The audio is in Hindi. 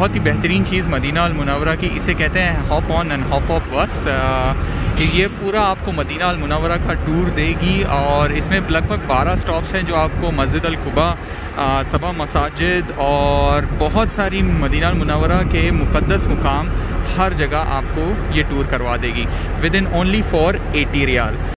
बहुत ही बेहतरीन चीज़ मदीना अल मुनव्वरा की, इसे कहते हैं hop on and hop off bus. ये पूरा आपको मदीना अल मुनव्वरा का टूर देगी और इसमें लगभग 12 स्टॉप्स हैं जो आपको मस्जिद अल कुबा, सबा मसाजिद और बहुत सारी मदीना अल मुनव्वरा के मुक़द्दस मुकाम हर जगह आपको ये टूर करवा देगी within only for 80 riyal.